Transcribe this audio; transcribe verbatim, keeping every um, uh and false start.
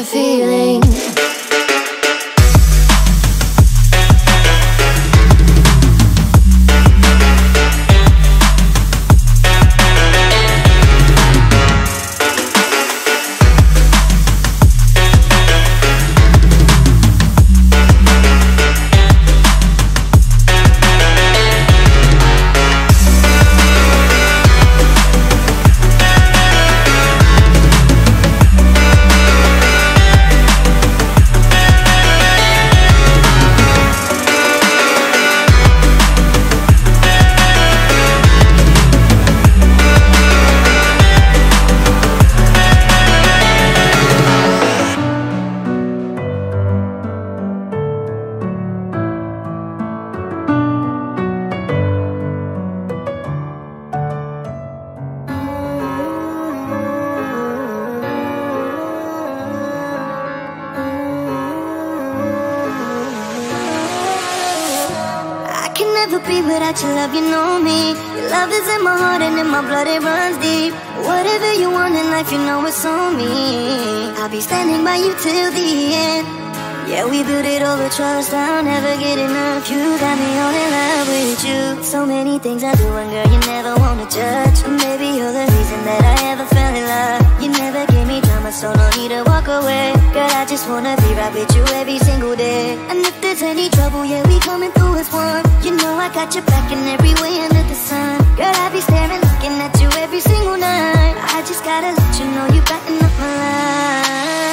feeling. Never be without your love, you know me. Your love is in my heart and in my blood, it runs deep. Whatever you want in life, you know it's on me. I'll be standing by you till the end. Yeah, we built it over trust, I'll never get enough. You got me all in love with you. So many things I do and girl, you never wanna judge. And maybe you're the reason that I ever fell in love. You never gave me drama, so no need to walk away. Girl, I just wanna be right with you every single day. And if there's any trouble, yeah, we coming through as one. You know I got your back in every way under the sun. Girl, I be staring, looking at you every single night. I just gotta let you know you brighten up my life.